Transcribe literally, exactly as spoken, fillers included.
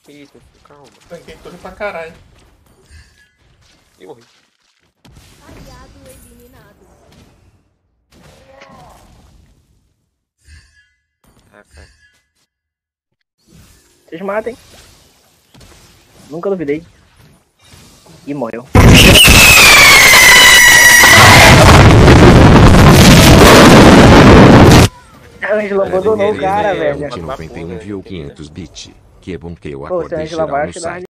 Eita, calma. Tanquei tudo pra caralho. Ih, morri. Aliado eliminado. Ah, cara. Vocês matem. Nunca duvidei. E morreu. A Angela abandonou o cara, velho. noventa e um viu quinhentos bits. Que bom que eu Pô, se a acordei Angela geral vai, no acho que dá site.